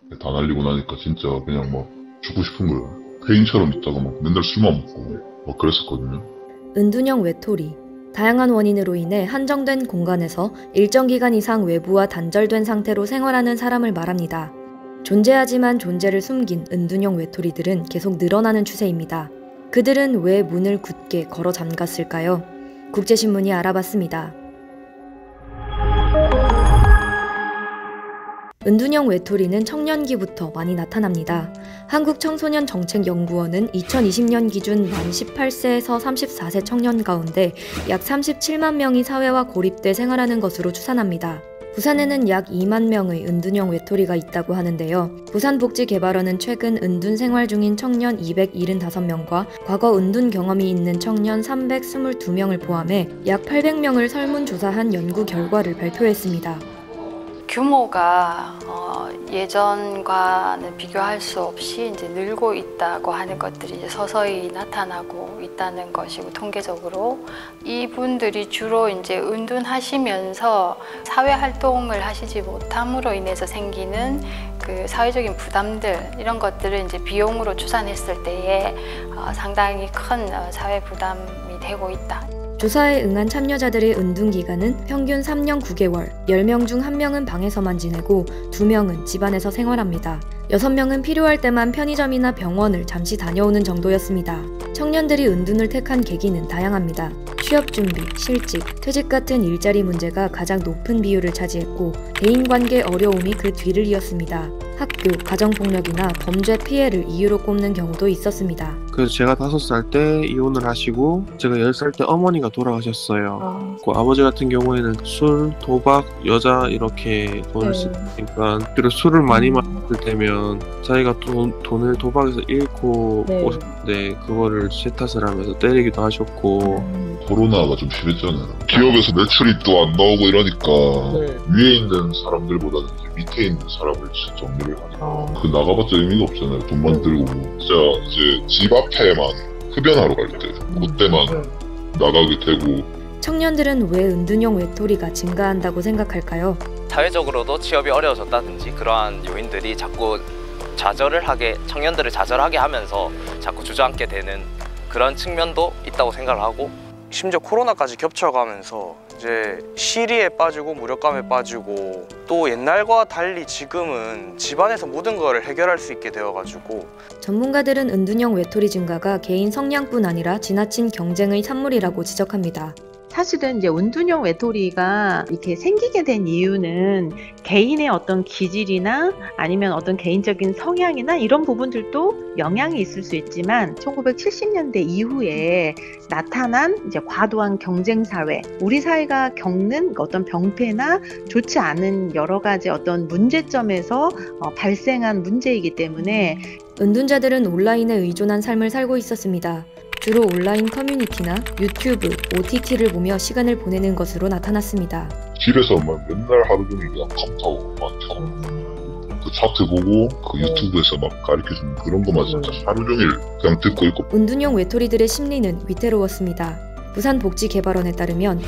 다 날리고 나니까 진짜 그냥 막 죽고 싶은 거예요. 폐인처럼 있다가 막 맨날 술만 먹고 막 그랬었거든요. 은둔형 외톨이. 다양한 원인으로 인해 한정된 공간에서 일정 기간 이상 외부와 단절된 상태로 생활하는 사람을 말합니다. 존재하지만 존재를 숨긴 은둔형 외톨이들은 계속 늘어나는 추세입니다. 그들은 왜 문을 굳게 걸어 잠갔을까요? 국제신문이 알아봤습니다. 은둔형 외톨이는 청년기부터 많이 나타납니다. 한국청소년정책연구원은 2020년 기준 만 18세에서 34세 청년 가운데 약 37만 명이 사회와 고립돼 생활하는 것으로 추산합니다. 부산에는 약 2만 명의 은둔형 외톨이가 있다고 하는데요. 부산복지개발원은 최근 은둔 생활 중인 청년 275명과 과거 은둔 경험이 있는 청년 322명을 포함해 약 800명을 설문조사한 연구 결과를 발표했습니다. 규모가 예전과는 비교할 수 없이 이제 늘고 있다고 하는 것들이 이제 서서히 나타나고 있다는 것이고, 통계적으로 이분들이 주로 이제 은둔하시면서 사회 활동을 하시지 못함으로 인해서 생기는 그 사회적인 부담들, 이런 것들을 이제 비용으로 추산했을 때에 상당히 큰 사회 부담이 되고 있다. 조사에 응한 참여자들의 은둔 기간은 평균 3년 9개월, 10명 중 1명은 방에서만 지내고 2명은 집안에서 생활합니다. 6명은 필요할 때만 편의점이나 병원을 잠시 다녀오는 정도였습니다. 청년들이 은둔을 택한 계기는 다양합니다. 취업 준비, 실직, 퇴직 같은 일자리 문제가 가장 높은 비율을 차지했고, 대인관계 어려움이 그 뒤를 이었습니다. 학교, 가정폭력이나 범죄 피해를 이유로 꼽는 경우도 있었습니다. 그래서 제가 5살 때 이혼을 하시고 제가 10살 때 어머니가 돌아가셨어요. 그 아버지 같은 경우에는 술, 도박, 여자 이렇게 돈을 쓰니까, 그리고 술을 많이 마실 때면 자기가 돈을 도박에서 잃고 오셨는데 그거를 제 탓을 하면서 때리기도 하셨고. 코로나가 좀 심했잖아요. 기업에서 매출이 또 안 나오고 이러니까 위에 있는 사람들보다는 이제 밑에 있는 사람을 진짜 정리를 하니까 그 나가봤자 의미가 없잖아요. 돈만 들고 진짜 이제 집 앞에만 흡연하러 갈 때 그때만 나가게 되고. 청년들은 왜 은둔형 외톨이가 증가한다고 생각할까요? 사회적으로도 취업이 어려워졌다든지 그러한 요인들이 자꾸 청년들을 좌절하게 하면서 자꾸 주저앉게 되는 그런 측면도 있다고 생각을 하고, 심지어 코로나까지 겹쳐가면서 이제 시리에 빠지고 무력감에 빠지고, 또 옛날과 달리 지금은 집안에서 모든 거를 해결할 수 있게 되어가지고. 전문가들은 은둔형 외톨이 증가가 개인 성향뿐 아니라 지나친 경쟁의 산물이라고 지적합니다. 사실은 이제 은둔형 외톨이가 이렇게 생기게 된 이유는 개인의 어떤 기질이나 아니면 어떤 개인적인 성향이나 이런 부분들도 영향이 있을 수 있지만, 1970년대 이후에 나타난 이제 과도한 경쟁 사회, 우리 사회가 겪는 어떤 병폐나 좋지 않은 여러 가지 어떤 문제점에서 발생한 문제이기 때문에 은둔자들은 온라인에 의존한 삶을 살고 있었습니다. 주로 온라인 커뮤니티나 유튜브, OTT를 보며 시간을 보내는 것으로 나타났습니다. 집에서 막 맨날 하루 종일 그냥 컴퓨터 막 켜고 그 차트 보고 그 유튜브에서 막 가르쳐주는 그런 것만 진짜 하루 종일 그냥 듣고 있고. 은둔형 외톨이들의 심리는 위태로웠습니다. 부산복지개발원에 따르면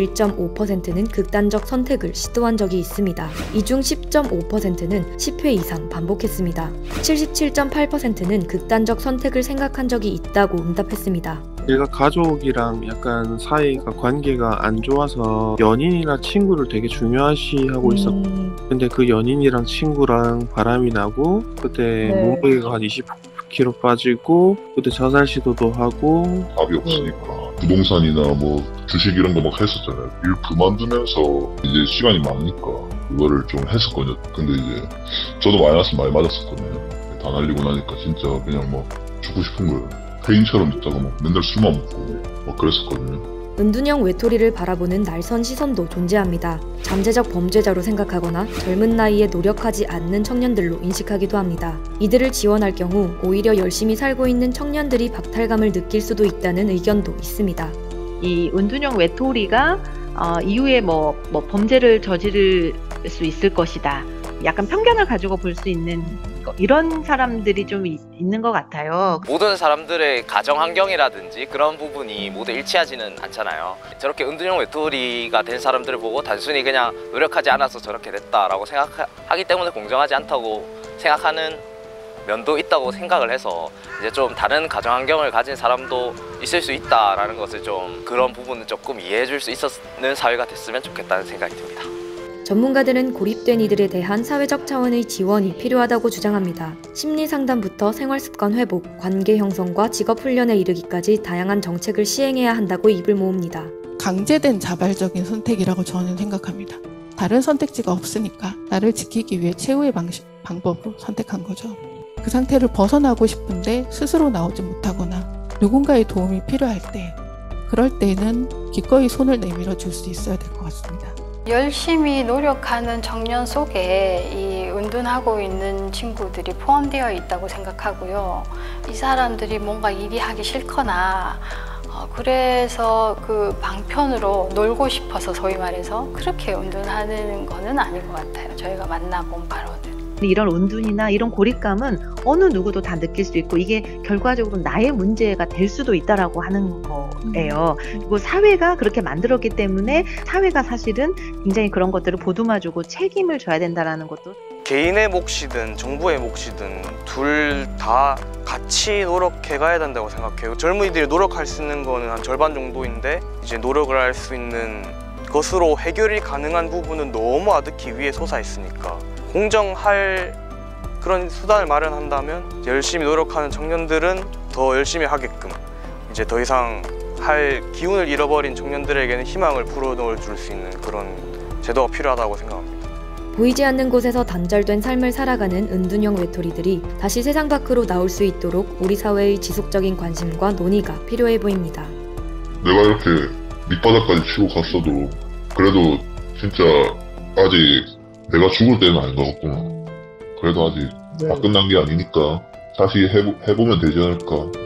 21.5%는 극단적 선택을 시도한 적이 있습니다. 이 중 10.5%는 10회 이상 반복했습니다. 77.8%는 극단적 선택을 생각한 적이 있다고 응답했습니다. 제가 가족이랑 약간 사이가 관계가 안 좋아서 연인이나 친구를 되게 중요시하고 있었고, 근데 그 연인이랑 친구랑 바람이 나고 그때 몸무게가 한 20kg 빠지고, 그때 자살 시도도 하고. 답이 없으니까 부동산이나 뭐 주식 이런 거 막 했었잖아요. 일 그만두면서 이제 시간이 많으니까 그거를 좀 했었거든요. 근데 이제 저도 마이너스 많이 맞았었거든요. 다 날리고 나니까 진짜 그냥 막 죽고 싶은 거예요. 폐인처럼 있다가 막 맨날 술만 먹고 막 그랬었거든요. 은둔형 외톨이를 바라보는 날선 시선도 존재합니다. 잠재적 범죄자로 생각하거나 젊은 나이에 노력하지 않는 청년들로 인식하기도 합니다. 이들을 지원할 경우 오히려 열심히 살고 있는 청년들이 박탈감을 느낄 수도 있다는 의견도 있습니다. 이 은둔형 외톨이가 이후에 뭐 범죄를 저지를 수 있을 것이다, 약간 편견을 가지고 볼 수 있는 이런 사람들이 좀 있는 것 같아요. 모든 사람들의 가정 환경이라든지 그런 부분이 모두 일치하지는 않잖아요. 저렇게 은둔형 외톨이가 된 사람들을 보고 단순히 그냥 노력하지 않아서 저렇게 됐다라고 생각하기 때문에 공정하지 않다고 생각하는 면도 있다고 생각을 해서 이제 좀 다른 가정 환경을 가진 사람도 있을 수 있다라는 것을 좀 그런 부분은 조금 이해해 줄 수 있는 사회가 됐으면 좋겠다는 생각이 듭니다. 전문가들은 고립된 이들에 대한 사회적 차원의 지원이 필요하다고 주장합니다. 심리 상담부터 생활 습관 회복, 관계 형성과 직업 훈련에 이르기까지 다양한 정책을 시행해야 한다고 입을 모읍니다. 강제된 자발적인 선택이라고 저는 생각합니다. 다른 선택지가 없으니까 나를 지키기 위해 최후의 방법으로 선택한 거죠. 그 상태를 벗어나고 싶은데 스스로 나오지 못하거나 누군가의 도움이 필요할 때, 그럴 때는 기꺼이 손을 내밀어 줄 수 있어야 될 것 같습니다. 열심히 노력하는 청년 속에 이 은둔하고 있는 친구들이 포함되어 있다고 생각하고요. 이 사람들이 뭔가 일이 하기 싫거나 그래서 그 방편으로 놀고 싶어서 소위 말해서 그렇게 은둔하는 거는 아닌 것 같아요. 저희가 만나본 바로는. 이런 은둔이나 이런 고립감은 어느 누구도 다 느낄 수 있고 이게 결과적으로 나의 문제가 될 수도 있다라고 하는 거예요. 그리고 사회가 그렇게 만들었기 때문에 사회가 사실은 굉장히 그런 것들을 보듬어주고 책임을 져야 된다라는 것도 개인의 몫이든 정부의 몫이든 둘 다 같이 노력해 가야 된다고 생각해요. 젊은이들이 노력할 수 있는 거는 한 절반 정도인데 이제 노력을 할 수 있는 것으로 해결이 가능한 부분은 너무 아득히 위에 솟아 있으니까 공정할 그런 수단을 마련한다면 열심히 노력하는 청년들은 더 열심히 하게끔 이제 더 이상 할 기운을 잃어버린 청년들에게는 희망을 불어넣어 줄 수 있는 그런 제도가 필요하다고 생각합니다. 보이지 않는 곳에서 단절된 삶을 살아가는 은둔형 외톨이들이 다시 세상 밖으로 나올 수 있도록 우리 사회의 지속적인 관심과 논의가 필요해 보입니다. 내가 이렇게 밑바닥까지 치고 갔어도 그래도 진짜 아직 내가 죽을 때는 아닌 것 같구나. 그래도 아직 다 끝난 게 아니니까 다시 해보면 되지 않을까.